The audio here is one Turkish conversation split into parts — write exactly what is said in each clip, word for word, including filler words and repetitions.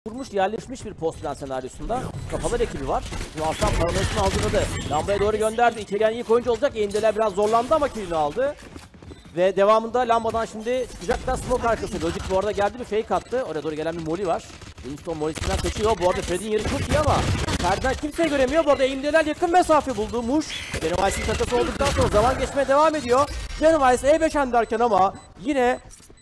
Kurmuş, yerleşmiş bir post-plan senaryosunda kafalar ekibi var. Şimdi Aslan paranoyasını hazırladı. Lambaya doğru gönderdi. İçeriden ilk oyuncu olacak. Eğimdeler biraz zorlandı ama kilini aldı. Ve devamında lambadan şimdi çıkacaklar smoke arkası. Logic bu arada geldi, bir fake attı. Oraya doğru gelen bir molly var. Winston Morris'ten kaçıyor. Bu arada Fred'in yeri çok iyi ama Fred'den kimseyi göremiyor. Bu arada eğimdeler yakın mesafe buldu. Muş. Genovice'in takası olduktan sonra zaman geçmeye devam ediyor. Genovice E beş derken ama yine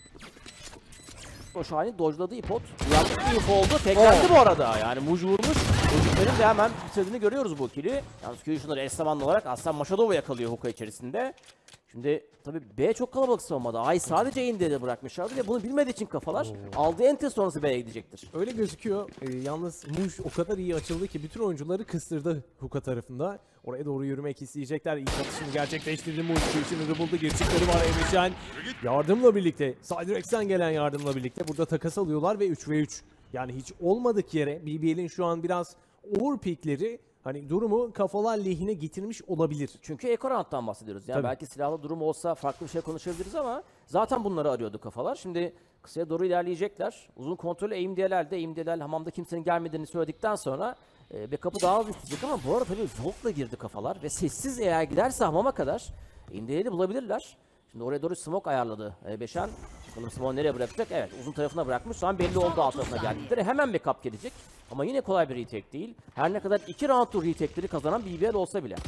o Şahin'i dodge'ladı ipot. Yanlış bir info oldu. Teklendi bu arada. Yani Muj vurmuş. Muj'un de hemen bitirdiğini görüyoruz bu kili. Yalnız Kuyuşunları eş zamanlı olarak Aslan Maşadov'u yakalıyor hookah içerisinde. Şimdi tabii B çok kalabalık savunmada. Ay sadece Eğim'de de bırakmışlardı ve bunu bilmediği için kafalar Oo. aldığı enter sonrası B'ye gidecektir. Öyle gözüküyor. Ee, yalnız Muj o kadar iyi açıldı ki bütün oyuncuları kıstırdı hookah tarafında. Oraya doğru yürümek isteyecekler. İlk atışını gerçekleştirdi Muj. Kuyuşunu buldu. Girişikleri var Emeşen. Yardımla birlikte, Sidrex'ten gelen yardımla birlikte burada takas alıyorlar ve üç ve üç. Yani hiç olmadık yere B B L'in şu an biraz overpeak'leri hani durumu kafalar lehine getirmiş olabilir. Çünkü Eko round'dan bahsediyoruz. Yani Tabii. belki silahlı durum olsa farklı bir şey konuşabiliriz ama zaten bunları arıyordu kafalar. Şimdi kısaya doğru ilerleyecekler. Uzun kontrolü Eğimdiyeler'de. Eğimdiyeler hamamda kimsenin gelmediğini söyledikten sonra e, backup'ı daha hızlı isteyecek ama bu arada tabii Volk'la girdi kafalar ve sessiz eğer giderse hamama kadar Eğimdiyeler'i bulabilirler. Şimdi oraya doğru smoke ayarladı E beşen. Bakalım smoke nereye bırakacak? Evet, uzun tarafına bırakmış. Şu an belli oldu alt tarafına geldikleri. Hemen backup gelecek. Ama yine kolay bir retake değil. Her ne kadar iki round tur retake'leri kazanan B B L olsa bile.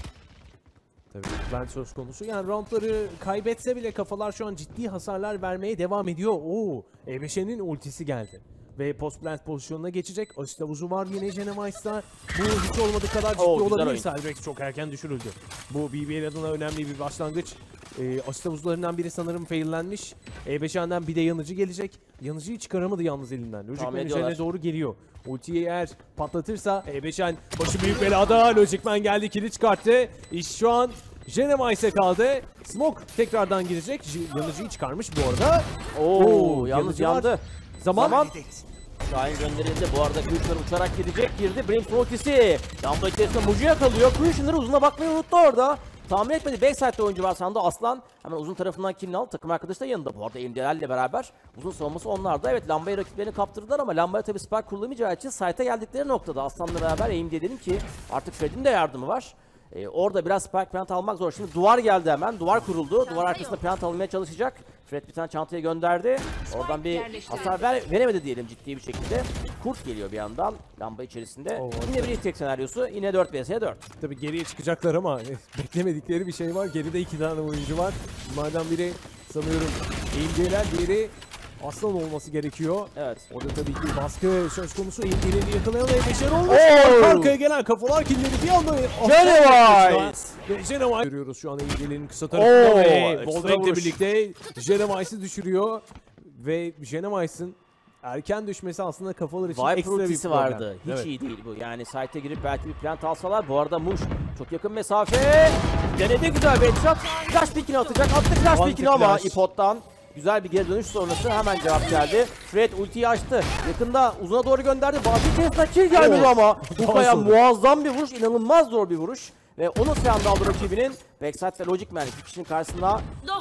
Tabii ben söz konusu. Yani roundları kaybetse bile kafalar şu an ciddi hasarlar vermeye devam ediyor. Oo, E beşenin ultisi geldi. Ve post plant pozisyonuna geçecek. Asist havuzu var yine Genovice'da. Bu hiç olmadığı kadar ciddi Oo, olabilir. Sidrex çok erken düşürüldü. Bu B B L adına önemli bir başlangıç. E, asist havuzlarından biri sanırım faillenmiş. E beş'den bir de yanıcı gelecek. Yanıcıyı çıkaramadı yalnız elinden. Logicman üzerine doğru geliyor. Ultiyi eğer patlatırsa E beş'en başı büyük belada. Logicman geldi, kili çıkarttı. İş şu an Genovice'e kaldı. Smoke tekrardan girecek. Yanıcıyı çıkarmış bu arada. Oo, Oo yalnız yandı. Var. Zaman. Zaman. Şahin gönderildi. Bu arada Kuyuşlar uçarak gidecek. Girdi. Brimstone ultisi. Lamba içerisinde Muju yakalıyor. Kuyuşları uzuna bakmayı unuttu orada. Tahmin etmedi. Backside'de oyuncu var sandı. Aslan hemen uzun tarafından killini aldı. Takım arkadaşı da yanında. Bu arada Eğimdeler'le beraber uzun savunması onlarda. Evet, lambayı rakiplerini kaptırdılar ama lambaya tabii spark kullanamayacağı için site'a geldikleri noktada Aslan'la beraber Eğimdeler'in ki artık Fred'in de yardımı var. Ee, orada biraz spark plant almak zor. Şimdi duvar geldi hemen. Duvar kuruldu. Duvar arkasında plant almaya çalışacak. Fred bir tane çantaya gönderdi. Oradan bir hasar ver, veremedi diyelim ciddi bir şekilde. Kurt geliyor bir yandan lamba içerisinde. Oo, yine bir retake senaryosu. Yine dört vs dört. Tabii geriye çıkacaklar ama beklemedikleri bir şey var. Geride iki tane oyuncu var. Bunlardan biri sanıyorum Eğimdiyeler, diğeri Aslan olması gerekiyor. Evet. Orada tabii ki baskı söz konusu. Eğimdiyeleri yakalayan E beş'er olmuş. Arka arkaya gelen kafalar killeri bir anda. Genovice! Ve Genovice görüyoruz şu an Eğimdiyelerin kısa tarafında ve Voldrank'le birlikte Genovice'ı düşürüyor. Ve Genovice'ın erken düşmesi aslında kafalar için Viper ekstra bir problem. vardı. Hiç evet. iyi değil bu. Yani site'e girip belki bir plant alsalar. Bu arada Muş çok yakın mesafe. Denedi güzel bir headshot. Flash pick'ini atacak. Attı flash pick'ini ama ipot'tan. Güzel bir geri dönüş sonrası hemen cevap geldi. Fred ultiyi açtı. Yakında uzuna doğru gönderdi. Bazı içerisinde kill gelmedi ama Hookah'ya muazzam bir vuruş. İnanılmaz zor bir vuruş. Ve onu silahını aldı rakibinin. Backside ve Logicman iki kişinin karşısında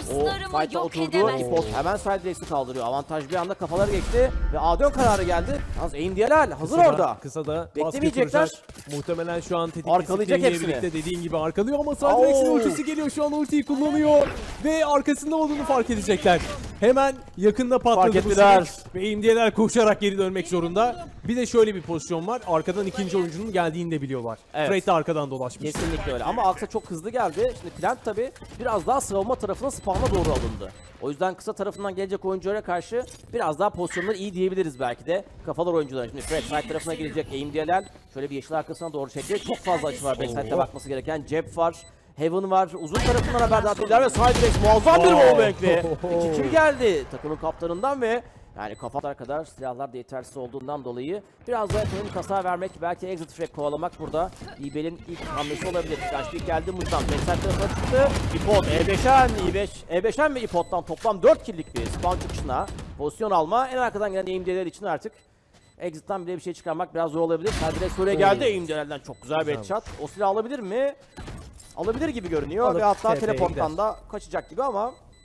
o fight'a oturdu. Ipot hemen Sidrex'i kaldırıyor. Avantaj bir anda kafaları geçti. Ve A dön kararı geldi. Yalnız Eğimdiyeler hazır kısa orada. Kısa da beklemeyecekler. Muhtemelen şu an arkalayacak hepsini. Birlikte dediğin gibi arkalıyor ama Sidrex'in ultisi geliyor. Şu an ultiyi kullanıyor. Ve arkasında olduğunu fark edecekler. Hemen yakında patladı bu sinek. Ve Eğimdiyeler koşarak geri dönmek zorunda. Bir de şöyle bir pozisyon var. Arkadan ikinci oyuncunun geldiğini de biliyorlar. Evet. Fred de arkadan dolaşmış. Kesinlikle öyle ama Aksa çok hızlı geldi. Şimdi plant tabi biraz daha savunma tarafına spawn'a doğru alındı. O yüzden kısa tarafından gelecek oyunculara karşı biraz daha pozisyonları iyi diyebiliriz belki de. Kafalar oyuncular. Şimdi Fred side tarafına gelecek. Eğimdiyeler şöyle bir yeşil arkasına doğru çekecek. Çok fazla açı var. Backside'de bakması gereken. Cep var. Heaven var. Uzun tarafından haberdar değiller ve Sidrex muazzam bir wallbank'li. iki kill geldi takımın kaptanından ve yani kafalar kadar silahlar da yetersiz olduğundan dolayı biraz daha ekonomik hasar vermek, belki exit frag kovalamak burada B B L'in ilk hamlesi olabilir. Flash pick geldi Muz'dan. Backside tarafına çıktı. Ipot, E beş'en, E beş'en ve Ipot'tan toplam dört kill'lik bir spawn çıkışına pozisyon alma. En arkadan gelen Eğimdiyeler için artık exit'ten bile bir şey çıkarmak biraz zor olabilir. Sidrex oraya geldi. Eğimdiyelerden çok güzel bir headshot. O silah alabilir mi? Alabilir gibi görünüyor. Alıp ve hatta teleporttan da kaçacak gibi ama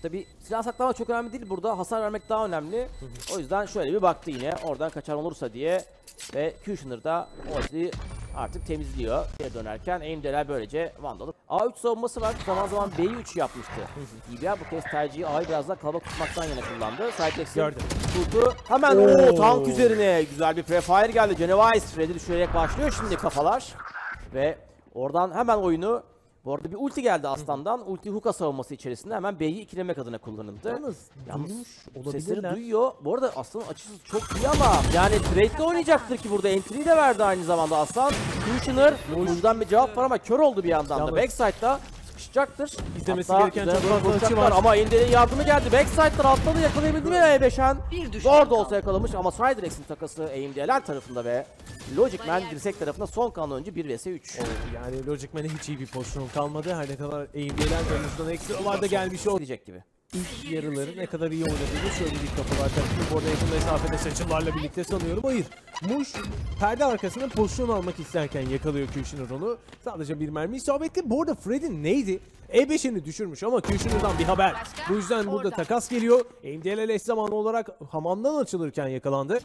Tabi silah saklamak çok önemli değil burada. Hasar vermek daha önemli. O yüzden şöyle bir baktı yine. Oradan kaçan olursa diye. Ve Kushner da ortayı artık temizliyor. Geri dönerken Aim'deler böylece Vandal'ı. A üç savunması var. Zaman zaman B'yi üç yapmıştı. B B R bu kez tercihi A'yı biraz daha kalabalık tutmaktan yana kullandı. Sidex'in Gördüm. tuttu. Hemen Oo. o tank üzerine güzel bir prefire geldi. Genovice Fred'i düşürerek başlıyor şimdi kafalar. Ve oradan hemen oyunu, bu arada bir ulti geldi Aslan'dan. Ulti hookah savunması içerisinde hemen B'yi ikilemek adına kullanıldı. Yalnız, Yalnız duymuş sesleri olabilirler. duyuyor. Bu arada Aslan'ın açısı çok iyi ama yani trade'de oynayacaktır ki burada entry'yi de verdi aynı zamanda Aslan. Kushner buradan bir cevap var ama kör oldu bir yandan Yalnız. da. Backside'da sıkışacaktır. İzlemesi Hatta gereken üzerine çok doğru fazla açı koşacaklar var. ama Endel'in yardımı geldi. Backside'dan atladı, yakalayabildi mi E beşen? Bir düşman Zor da olsa kaldı. yakalamış ama Sidrex'in takası Aim'deler tarafında ve Logic Man dirsek tarafında son kalan oyuncu bir vs üç. Yani Logic Man'e hiç iyi bir pozisyon kalmadı. Her ne kadar aim'deler dönüşten ekstralar da gelmiş o. Diyecek gibi. İlk yarıları ne kadar iyi oynadığını söyledik kafalar takımı. Bu arada yakın mesafede seçimlerle birlikte sanıyorum. Hayır. Muş perde arkasına pozisyon almak isterken yakalıyor Kushner onu. Sadece bir mermi isabetli. Bu arada Fred'in neydi? E beşini düşürmüş ama Kushner'dan bir haber. Bu yüzden burada takas geliyor. M D L eş zamanlı olarak hamamdan açılırken yakalandı.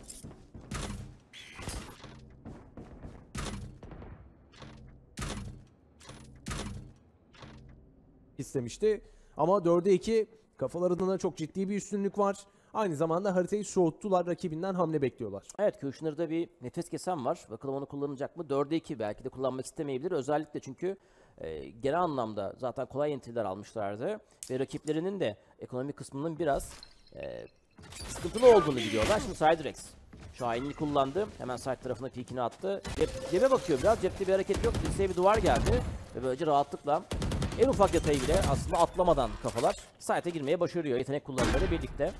istemişti. Ama dörde iki kafalar adına çok ciddi bir üstünlük var. Aynı zamanda haritayı soğuttular. Rakibinden hamle bekliyorlar. Evet, Kushner'da bir nefes kesen var. Bakalım onu kullanacak mı? dörde iki belki de kullanmak istemeyebilir. Özellikle çünkü e, genel anlamda zaten kolay entry'ler almışlardı. Ve rakiplerinin de ekonomik kısmının biraz e, sıkıntılı olduğunu biliyorlar. Şimdi Sidrex Şahin'i kullandı. Hemen side tarafına peekini attı. Cep, cebe bakıyor biraz. Cepte bir hareket yok. Dirseğe bir duvar geldi. Ve böylece rahatlıkla en ufak detayı bile aslında atlamadan kafalar side'e girmeye başarıyor. Yetenek kullanımları birlikte.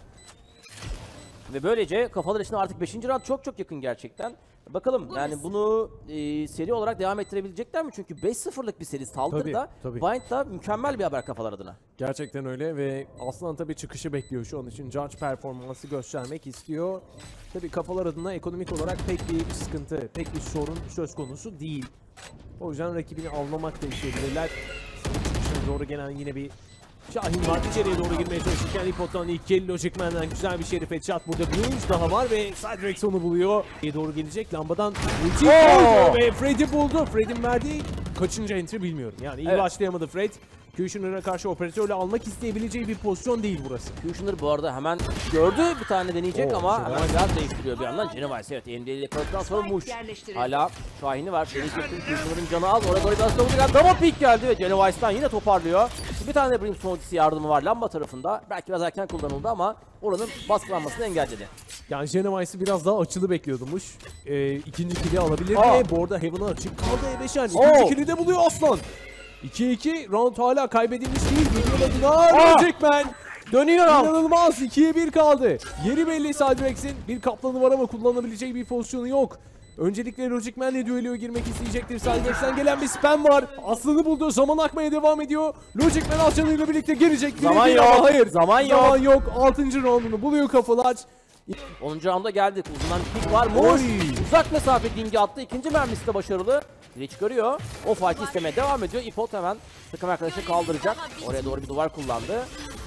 Ve böylece kafalar için artık beşinci round çok çok yakın gerçekten. Bakalım yani bunu e, seri olarak devam ettirebilecekler mi? Çünkü beş sıfırlık bir seri saldırıda Tabii, Bind da mükemmel bir haber kafalar adına. Gerçekten öyle ve Aslan tabii çıkışı bekliyor şu an için. Judge performansı göstermek istiyor. Tabii kafalar adına ekonomik olarak pek bir sıkıntı, pek bir sorun söz konusu değil. O yüzden rakibini almamak da isteyebilirler. Çıkışına doğru gelen yine bir Şahin var. İçeriye doğru girmeye çalışırken Hipot'tan ilk kill. Logic Man'den güzel bir şerif headshot. Burada bir oyuncu daha var ve Sidrex onu buluyor. İçeriye doğru gelecek. Lambadan ulti koydu ve Fred'i buldu. Fred'in verdiği kaçıncı entry bilmiyorum. Yani iyi Evet. başlayamadı Fred. Kushner'a karşı operatörle almak isteyebileceği bir pozisyon değil burası. Kushner bu arada hemen gördü, bir tane deneyecek Oo, ama Genovice. hemen biraz değiştiriyor bir yandan. Genovice evet N B A'de yakaladıktan sonra Muş. Yerleştirildi. Hala Şahin'i var. Deneyecektim Kushner'ın canı az. Oraya doğru biraz savundu. Double pick geldi ve Genovice'dan yine toparlıyor. Bir tane de Brimstone ultisi yardımı var lamba tarafında. Belki biraz erken kullanıldı ama oranın baskılanmasını engelledi. Yani Genovice'ı biraz daha açılı bekliyordumuş. Ee, ikinci kill'i alabilir Aa. mi? Bu arada Heaven'a açık kaldı E beşen. Oo. İkinci kill'i de buluyor Aslan. iki iki round hala kaybedilmiş değil. Geliyor adına Aa. Logic Man. Dönüyor round. İnanılmaz. ikiye bir kaldı. Yeri belli Sidrex'in. Bir kaplanı var ama kullanabileceği bir pozisyonu yok. Öncelikle Logic Man'le düelloya girmek isteyecektir. Sidrex'ten gelen bir spam var. Aslanı buldu. Zaman akmaya devam ediyor. Logic Man Aslan'ıyla birlikte gelecek. Zaman Birebir yok. ama hayır. Zaman yok. Zaman yok. altıncı roundunu buluyor kafalar. onuncu rounda geldik. Uzundan bir pick var. Muş Oy. uzak mesafe dingi attı. İkinci mermisi de başarılı. Biri çıkarıyor. O fight'i istemeye devam ediyor. Ipot hemen takım arkadaşı kaldıracak. Oraya doğru bir duvar kullandı.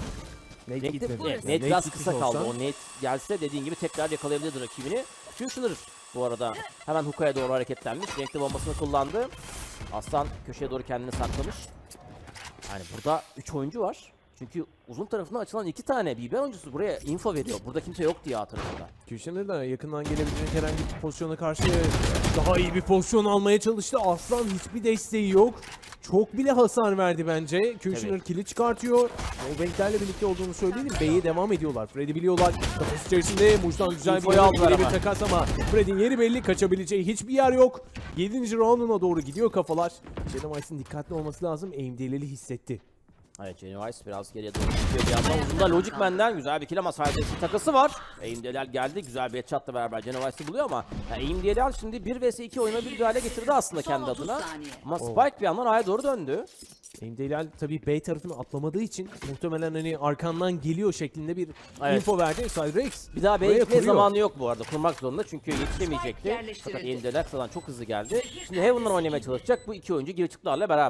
Net Net, gitmedi. net, Net biraz gitmiş kısa kaldı. olsa. O net gelse dediğin gibi tekrar yakalayabilirdi rakibini. Kushner bu arada hemen hookah'ya doğru hareketlenmiş. Renkli bombasını kullandı. Aslan köşeye doğru kendini saklamış. Yani burada üç oyuncu var. Çünkü uzun tarafından açılan iki tane B B oyuncusu buraya info veriyor. Burada kimse yok diye A tarafında. Kushner da yakından gelebilecek herhangi bir pozisyona karşı daha iyi bir pozisyon almaya çalıştı. Aslan hiçbir desteği yok. Çok bile hasar verdi bence. Kushner Evet. kili çıkartıyor. Wallbank'lerle birlikte olduğunu söyleyelim. B'ye devam ediyorlar. Fred'i biliyorlar. Kafası içerisinde Muj'dan güzel bir, İnfoyu aldılar bir ama. takas ama Fred'in yeri belli. Kaçabileceği hiçbir yer yok. yedinci rounduna doğru gidiyor kafalar. Genovice'in dikkatli olması lazım. Aim'deleli hissetti. Evet, Genovice biraz geriye doğru gidiyor bir yandan. Uzunda Logic Man'den güzel bir kill ama sadece takası var. Aim'deler geldi. Güzel bir headshot'la beraber Genovice'i buluyor ama yani Aim'deler şimdi bir vs iki oyuna bir hale getirdi aslında Son kendi otuz adına. saniye. Ama Spike bir yandan A'ya doğru döndü. Aim'deler tabii B tarafını atlamadığı için muhtemelen hani arkandan geliyor şeklinde bir Evet. info verdi. Sidrex Bir daha buraya B'ye kuruyor. zamanı yok bu arada. Kurmak zorunda çünkü yetişemeyecekti. Spike yerleştirildi. Fakat Aim'deler kısadan çok hızlı geldi. Şimdi Heaven'dan oynamaya çalışacak bu iki oyuncu girişiklerle beraber.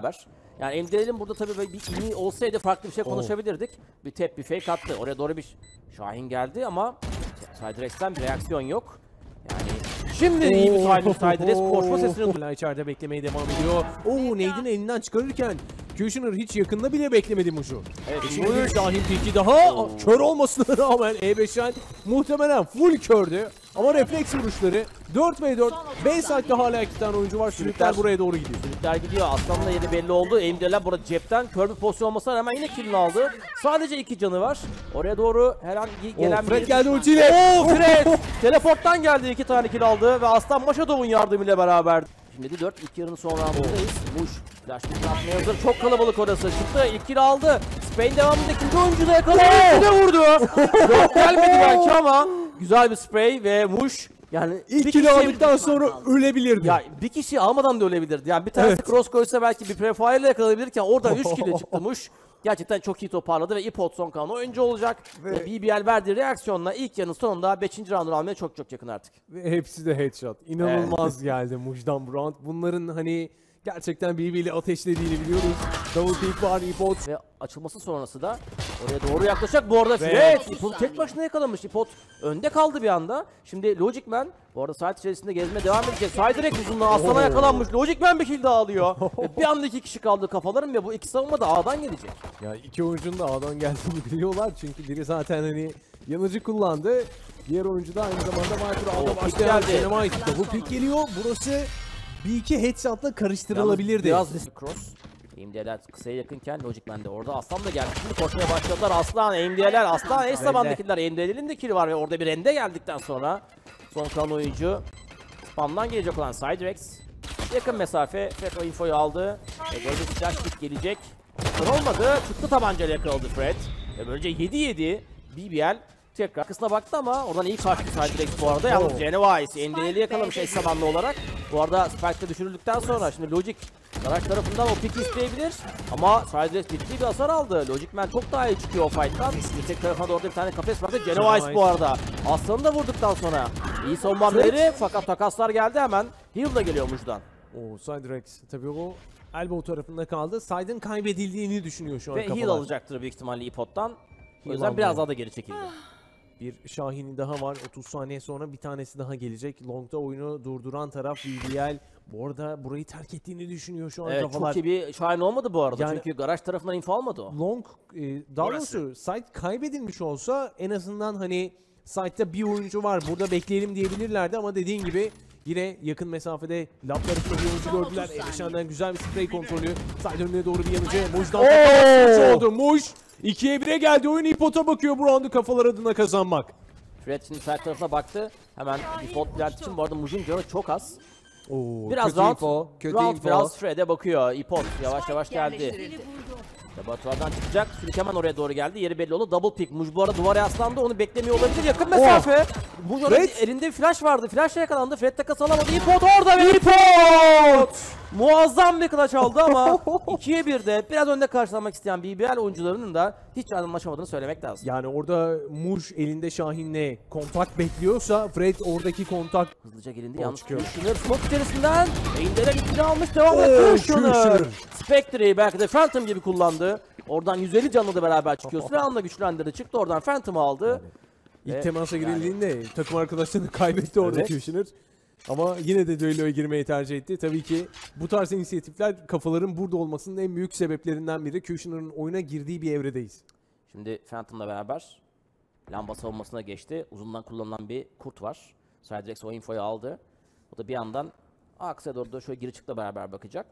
Yani M D L'in burada tabii böyle bir ini olsaydı farklı bir şey konuşabilirdik. Bir tep, bir fake attı. Oraya doğru bir Şahin geldi ama Cydrex'ten bir reaksiyon yok. Yani şimdi iyi bir Cydrex. Cydrex koşma sesini Hala içeride beklemeye devam ediyor. Oo, Nade'in elinden çıkarırken Kushner hiç yakında bile beklemedi Muş'u. Evet, Şimdi bir Şahin peki daha Oo. kör olmasına rağmen E beş'ten muhtemelen full kördü. Ama refleks vuruşları dört ve dört. B site'de hala iki tane oyuncu var. Sürükler buraya doğru gidiyor. Sürükler gidiyor. Aslan'ın da yeri belli oldu. M D L'ler burada cepten kör bir pozisyon olmasına rağmen yine kill'ini aldı. Sadece iki canı var. Oraya doğru herhangi gelen Oo, Fred bir... geldi ultiyle. Oo, Fred! Teleporttan geldi, iki tane kill aldı ve Aslan Maşadov'un yardımıyla beraber. Şimdi de dört, ilk yarının son roundundayız. Muş flash kill atmaya hazır. Çok kalabalık orası. Çıktı, ilk kill aldı. Spain devamında ikinci oyuncu da yakaladı. Bir de vurdu. Dört gelmedi belki ama güzel bir spray ve Muş yani İlk bir kilo kişi- aldıktan sonra ölebilirdi. ya bir kişi almadan da ölebilirdi. Yani bir tanesi Evet. cross koysa belki bir prefire ile yakalayabilirken oradan üç kilo çıkmış. Gerçekten çok iyi toparladı ve iPod son kalan oyuncu olacak. Ve, Ve- B B L verdiği reaksiyonla ilk yarının sonunda beşinci roundu almaya çok çok yakın artık. Ve hepsi de headshot. İnanılmaz geldi Muj'dan bu round. Bunların hani gerçekten birbiriyle ateşlediğini biliyoruz. Double pick var, iPod. Ve açılması sonrası da oraya doğru yaklaşacak. Bu arada Ve- Fred İpod'u tek başına yakalamış. İpod önde kaldı bir anda. Şimdi Logic Man bu arada site içerisinde gezmeye devam edecek. Siderek uzunluğa Aslan'a Oo. yakalanmış. Logic Man bir kill daha alıyor. Ve bir anda iki kişi kaldı kafaların ve bu iki savunma da A'dan gelecek. Ya iki oyuncunun da A'dan geldiğini biliyorlar. Çünkü biri zaten hani yanıcı kullandı. Diğer oyuncu da aynı zamanda Viper Oo, aldı pick başlayan geldi. Dynamite. Double pick geliyor. Burası bir iki headshot'la karıştırılabilirdi. Biraz risk cross. M D L'ler kısaya yakınken Logic Man de orada. Aslan da geldi. Şimdi koşmaya başladılar. Aslan, M D L'ler, Aslan eş zamandakiler. M D L'lerin de kill'i var ve orada bir rende geldikten sonra son kalan oyuncu spamdan gelecek olan Cydrex. Yakın mesafe. Fred o infoyu aldı. Ve böyle bir flash pick gelecek. Kır olmadı. Çıktı tabancayla yakaladı Fred. Ve böylece yedi yedi. B B L tekrar arkasına baktı ama oradan iyi kaçtı Cydrex bu arada. Yalnız Oh. Genevice M D L'yi yakalamış eş zamanlı olarak. Bu arada Spike'de düşürüldükten sonra şimdi Logic Garaj tarafından o pick isteyebilir ama Cydrex ciddi bir hasar aldı. Logic Man çok daha iyi çıkıyor o fight'tan. Yüksek tarafına doğru bir tane kafes vardı. Genevice bu arada. Aslan'ı da vurduktan sonra iyi savunma hamleleri fakat takaslar geldi hemen. Heal da geliyor Muj'dan. O Cydrex tabii o elbow tarafında kaldı. Side'ın kaybedildiğini düşünüyor şu an Ve kafalar. heal alacaktır büyük ihtimalle iPod'dan. O Heal yüzden almıyor. biraz daha da geri çekildi. Bir Şahin'i daha var. otuz saniye sonra bir tanesi daha gelecek. Long'da oyunu durduran taraf B B L. Bu arada burayı terk ettiğini düşünüyor şu an Evet, kafalar. çok iyi bir Şahin olmadı bu arada. Yani- Çünkü garaj tarafından info almadı o. Long, e, daha doğrusu site kaybedilmiş olsa en azından hani site'ta bir oyuncu var burada bekleyelim diyebilirlerdi ama dediğin gibi yine yakın mesafede lap tarafında bir oyuncu gördüler. Erişan'dan güzel bir spray kontrolü. Site önüne doğru bir yanıcı. Muj'dan takılmış oldu. Muj ikiye bire geldi. Oyun ipota bakıyor bu roundu kafalar adına kazanmak. Fred şimdi side tarafına baktı. Hemen default plant için bu arada Muj'un canı çok az. Oo, Biraz kötü round, info, kötü round info. biraz Fred'e bakıyor. İpod yavaş yavaş geldi. Laboratuvardan çıkacak. Sürük hemen oraya doğru geldi. Yeri belli oldu. Double pick. Muj bu arada duvara yaslandı. Onu beklemiyor olabilir. Yakın mesafe. Muj orada Fred. elinde bir flash vardı. Flashla yakalandı. Fred takas alamadı. İpod orada ve İpod! Muazzam bir clutch aldı ama ikiye birde biraz önde karşılamak isteyen B B L oyuncularının da hiç anlaşamadığını söylemek lazım. Yani orada Muj elinde Şahin'le kontak bekliyorsa Fred oradaki kontak. Hızlıca gelindi. Gol Yalnız çıkıyor. Kushner smoke içerisinden Einder'e gittiğini almış. Devam Oo, ediyor Kushner. Kushner. Spectre'yi belki de Phantom gibi kullandı. Oradan yüz elli canlı da beraber çıkıyor. Silahını da güçlendirdi. Çıktı oradan Phantom'ı aldı. İlk Ve temasa yani- girildiğinde takım arkadaşlarını kaybetti orada Evet. Kushner. Ama yine de düelloya girmeyi tercih etti. Tabii ki bu tarz inisiyatifler kafaların burada olmasının en büyük sebeplerinden biri. Kushner'ın oyuna girdiği bir evredeyiz. Şimdi Phantom'la beraber lamba savunmasına geçti. Uzundan kullanılan bir kurt var. Cydrex o infoyu aldı. O da bir yandan aksaya doğru da şöyle geri çıkla beraber bakacak.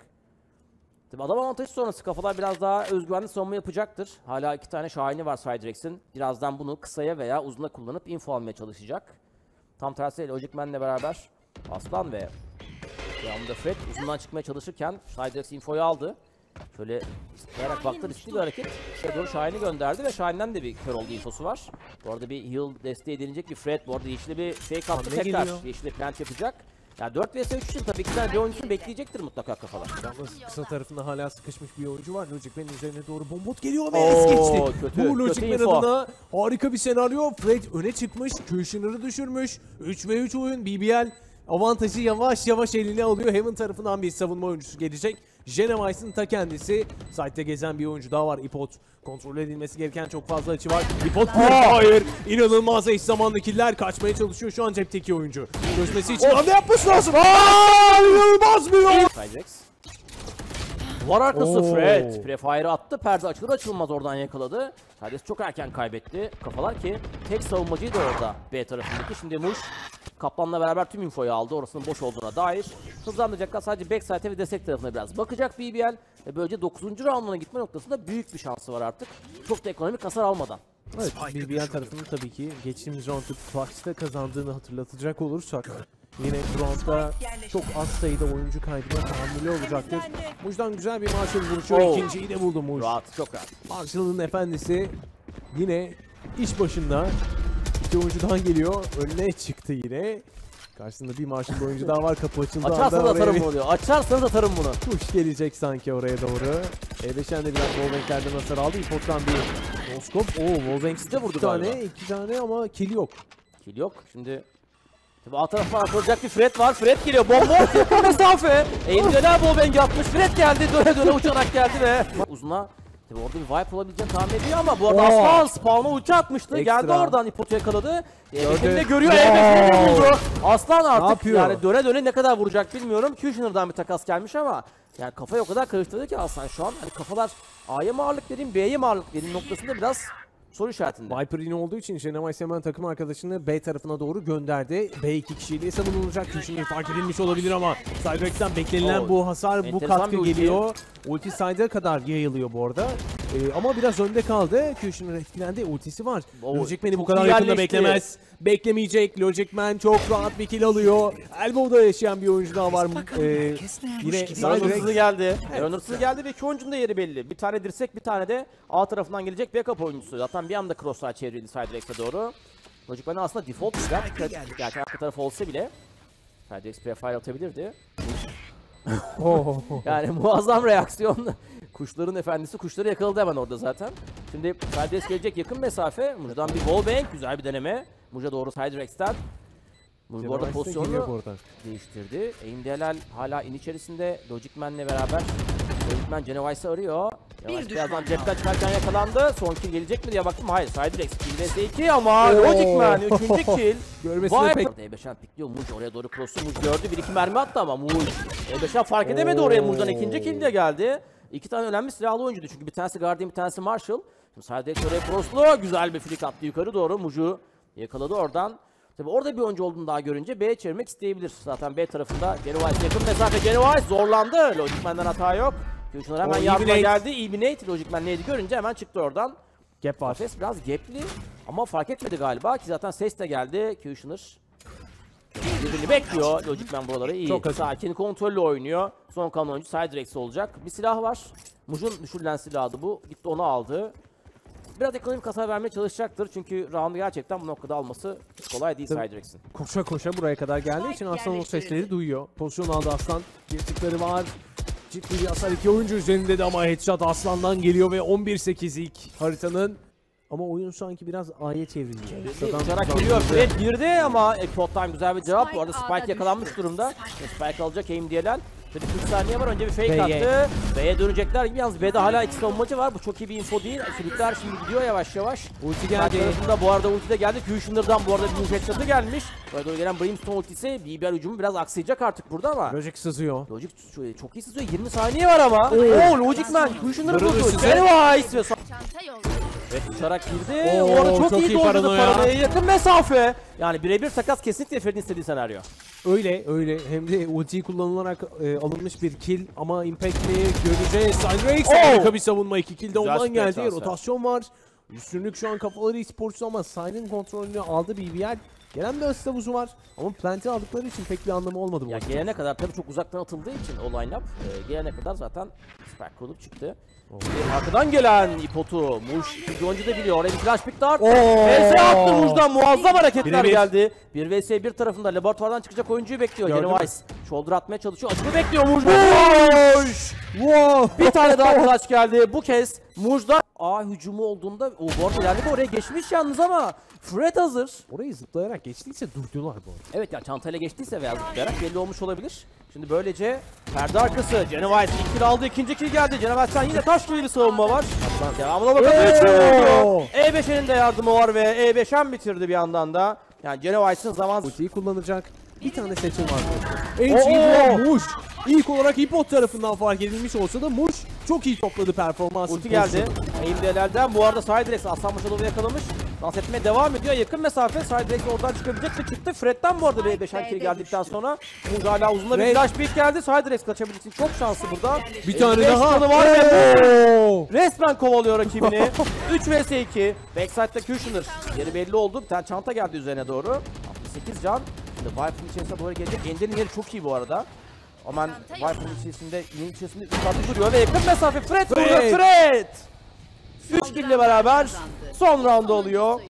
Tabii adam avantajı sonrası kafalar biraz daha özgüvenli savunma yapacaktır. Hala iki tane Şahin'i var Cydrex'in. Birazdan bunu kısaya veya uzuna kullanıp info almaya çalışacak. Tam tersi Logic Man'le beraber Aslan ve yanında Fred uzundan çıkmaya çalışırken Cydrex infoyu aldı. Şöyle isteyarak baktı, riskli bir hareket. İşte doğru Şahin'i gönderdi ve Şahin'den de bir kör olduğu infosu var. Bu arada bir heal desteği edilecek bir Fred. Bu arada yeşili bir fake attı Hamle tekrar. geliyor. Yeşili plant yapacak. Yani dört vs üç için tabii iki tane bir oyuncusunu bekleyecektir mutlaka kafalar. Yalnız kısa tarafında hala sıkışmış bir oyuncu var. Logic Man'in üzerine doğru bombot geliyor ve es geçti. Oo, kötü, Bu Logic kötü Man info. adına harika bir senaryo. Fred öne çıkmış. Kushner'ı düşürmüş. üç ve üç oyun. B B L avantajı yavaş yavaş eline alıyor. Heaven tarafından bir savunma oyuncusu gelecek. Genovice'ın ta kendisi. Site'de gezen bir oyuncu daha var, Ipot. Kontrol edilmesi gereken çok fazla açı var. Ipot hayır. İnanılmaz eş zamanlı killer, kaçmaya çalışıyor şu an cepteki oyuncu. Çözmesi için hamle yapması lazım. Aaa! İnanılmaz bir yol. Cydrax. Duvar arkası Oo. Fred. Prefire attı. Perde açılır açılmaz oradan yakaladı. Cydrax çok erken kaybetti. Kafalar ki tek savunmacıydı orada B tarafındaki. Şimdi Muş Kaplan'la beraber tüm infoyu aldı. Orasının boş olduğuna dair. Hızlandıracaklar, sadece backside'e ve destek tarafına biraz bakacak B B L. Ve böylece dokuzuncu rounduna gitme noktasında büyük bir şansı var artık. Çok da ekonomik hasar almadan. Evet, B B L tarafının tabii ki geçtiğimiz round'da Fox'ta kazandığını hatırlatacak olursak yine bu round'da çok az sayıda oyuncu kaybına tahammülü olacaktır. Muj'dan güzel bir Marshall vuruşu, Oh. ikinciyi de buldu Muj. Rahat, çok rahat. Marshall'ın efendisi yine iş başında. İki oyuncudan geliyor, önüne çıktı yine. Karşısında bir Marshall oyuncu daha var, kapı açıldığı Açarsanız anda oraya atarım bir bunu diyor. Açarsanız atarım bunu. kuş gelecek sanki oraya doğru. E beşen de biraz wallbang'lerden hasar aldı. İpot'tan bir noskop. Oo, wallbang de vurdu iki tane, galiba. iki tane ama kill yok. Kill yok. Şimdi tabii alt taraftan atılacak bir Fred var. Fred geliyor. Bomba yakın mesafe. Eğimdeler Bolbeng'i atmış. Fred geldi. Döne döne uçarak geldi ve uzuna. Tabii orada bir wipe olabileceğini tahmin ediyor ama bu arada Oo. Aslan spawn'a ulti atmıştı. Ekstra. Geldi oradan Ipot'u yakaladı. Gördü. Eğimde de görüyor. Oo. Eğimde vurdu. Aslan artık yapıyor? yani döne döne ne kadar vuracak bilmiyorum. Kushner'dan bir takas gelmiş ama yani kafayı o kadar karıştırdı ki Aslan şu an. Hani kafalar A'ya mı ağırlık vereyim, B'ye mi ağırlık vereyim noktasında biraz soru işaretinde. Viper yine olduğu için Genovice hemen takım arkadaşını B tarafına doğru gönderdi. B iki kişiyle savunulacak. Kushner fark edilmiş olabilir ama Cydrax'ten beklenilen Oo. bu hasar, bu Enteresan katkı bir ulti. geliyor. Ulti side'a kadar yayılıyor bu arada. Ee, ama biraz önde kaldı. Kushner etkilendi. Ultisi var. Oo, Logic Man'i bu çok kadar iyi yakında yerleşti. beklemez. Beklemeyecek. Logic Man çok rahat bir kill alıyor. Elbow'da yaşayan bir oyuncu daha var. Ee, yine Runners'ı Cydrax. geldi. Runners'ı geldi ve iki oyuncunun da yeri belli. Bir tane dirsek, bir tane de A tarafından gelecek backup oyuncusu. Zaten bir anda cross'lar çevrildi Cydrax'e doğru. Logic Man'ın aslında default silah. Gerçi arka tarafı olsa bile Cydrax prefire atabilirdi. Oh. Yani muazzam reaksiyon. Kuşların efendisi kuşları yakaladı hemen orada zaten. Şimdi Cydrax gelecek yakın mesafe. Muj'dan bir wallbang, güzel bir deneme. Muj'a doğru Cydrax'ten. Muj bu arada Genovice de geliyor pozisyonunu bu arada. değiştirdi. Eğimdeler hala in içerisinde. Logic Man'le beraber Logic Man Genovice'ı arıyor. Genovice birazdan cepten çıkarken yakalandı. Son kill gelecek mi diye baktım. Hayır, Cydrax kill vs iki ama Oo. Logic Man üçüncü kill. Görmesine Vay pek... be. E beşen pikliyor Muj oraya doğru cross'u Muj gördü. Bir iki mermi attı ama Muj. E beşen fark edemedi oraya. Muj'dan ikinci kill de geldi. İki tane önemli silahlı oyuncuydu çünkü bir tanesi Guardian, bir tanesi Marshall. Şimdi Cydrax oraya cross'lu. Güzel bir flick attı yukarı doğru. Muj'u yakaladı oradan. Tabii orada bir oyuncu olduğunu daha görünce B'ye çevirmek isteyebilir. Zaten B tarafında Genovice yakın mesafe. Genovice zorlandı. Logic Man'den hata yok. Kushner hemen O yardıma Eliminate. geldi. Eliminate Logic Man neydi görünce hemen çıktı oradan. Gap var. Ses biraz gapli ama fark etmedi galiba ki zaten ses de geldi. Kushner birbirini bekliyor. Logic Man buraları iyi. Çok hızlı. Sakin, kontrollü oynuyor. Son kalan oyuncu Cydrax olacak. Bir silah var. Muj'un düşürülen silahı bu. Gitti onu aldı. Biraz ekonomik hasar vermeye çalışacaktır çünkü round'u gerçekten bu noktada alması hiç kolay değil Tabii. Cydrax'in. Koşa koşa buraya kadar geldiği için Aslan o sesleri duyuyor. Pozisyon aldı Aslan. Yırtıkları var. Ciddi bir hasar iki oyuncu üzerinde de ama headshot Aslan'dan geliyor ve on bir sekiz ilk haritanın. Ama oyun sanki biraz A'ya çevrildi. Kısadan Uçarak uzak geliyor. durdu. Fred girdi ama Epot Time güzel bir cevap. Bu arada Spike Spike A'da yakalanmış düştü. durumda. Spike alacak aim diyeler. Şöyle kırk saniye var. Önce bir fake B'ye. attı. B'ye dönecekler gibi. Yalnız B'de hala iki savunmacı var. Bu çok iyi bir info değil. Sürükler şimdi gidiyor yavaş yavaş. Ulti Sağ geldi. tarafında bu arada ulti de geldi. Kushner'dan bu arada bir headshot'ı gelmiş. Buraya doğru gelen Brimstone ultisi B B R hücumu biraz aksayacak artık burada ama. Logic sızıyor. Logic şu- çok iyi sızıyor. yirmi saniye var ama. Oo, Logic Man Kushner'ı Darılı buldu. size. Genovice ve Çanta yolda. Evet uçarak girdi. Oo, Orada çok, çok iyi iyi doldurdu paranoya. paranoya. Yakın mesafe. Yani birebir takas kesinlikle Fred'in istediği senaryo. Öyle öyle hem de ulti kullanılarak e, alınmış bir kill ama Impact'i göreceğiz. Cydrax Oo! harika bir savunma, iki kill de Güzel ondan spek geldi. transfer. Rotasyon var. Üstünlük şu an kafaları esportsu ama Side'ın kontrolünü aldı B B L. Gelen bir asist havuzu var ama plant'i aldıkları için pek bir anlamı olmadı bu. Ya gelene kadar tabii çok uzaktan atıldığı için o line-up e, gelene kadar zaten spike kurulup çıktı. Bir arkadan gelen ipotu Muş ikinci oyuncu da biliyor. Oraya bir flash pick dart. Oo! V S attı Muş'dan muazzam hareketler Birebir. geldi. bir V S bir tarafında laboratuvardan çıkacak oyuncuyu bekliyor. Gördün mü? Genovice shoulder atmaya çalışıyor. Açımı bekliyor Muş. Wow! Bir tane daha clutch geldi. Bu kez Muş'dan A hücumu olduğunda o bu arada ilerledi oraya geçmiş yalnız ama Fred hazır. Orayı zıplayarak geçtiyse durdular bu arada. Evet ya çantayla geçtiyse veya zıplayarak belli olmuş olabilir. Şimdi böylece perde arkası Genovice ilk kill aldı, ikinci kill geldi. Genovice'den yine taş gibi bir savunma var. Devamına bakalım. Oo! E beş'in de yardımı var ve E beş'en bitirdi bir yandan da. Yani Genovice'ın zaman... Ultiyi kullanacak bir tane seçim var. Oo! En iyi Muş. İlk olarak Hipot tarafından fark edilmiş olsa da Muş çok iyi topladı performansı. Ulti geldi. Aim'delerden bu arada Sidrex Aslan Maşalov'u yakalamış. Dans etmeye devam ediyor. Yakın mesafe. Sidrex oradan çıkabilecek de çıktı. Fred'den bu arada bir beşer kill geldikten sonra Muz hala uzunla bir Fred. flash pick geldi. Sidrex kaçabildiği için çok şanslı burada. Bir tane beş daha. canı var ve Oo! resmen kovalıyor rakibini. üç vs iki. Backside'da Kushner. Yeri belli oldu. Bir tane çanta geldi üzerine doğru. altmış sekiz can. Şimdi Viper'ın içerisine doğru gelecek. Ender'in yeri çok iyi bu arada. Aman Viper'ın içerisinde, yeni içerisinde üç katlı duruyor ve yakın mesafe Fred vurdu. Fred. Fred! üç kill ile beraber son round oluyor.